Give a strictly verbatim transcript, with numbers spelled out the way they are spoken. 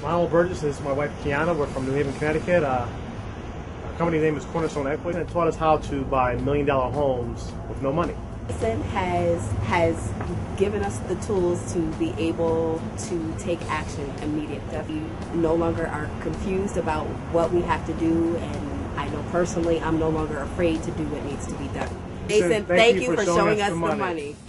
My name is Burgess. This is my wife Kiana. We're from New Haven, Connecticut. Uh, our company name is Cornerstone Equity, and it taught us how to buy million dollar homes with no money. Jason has has given us the tools to be able to take action immediately. We no longer are confused about what we have to do, and I know personally I'm no longer afraid to do what needs to be done. Jason, thank, thank you, you for, for showing, showing us, us the money. money.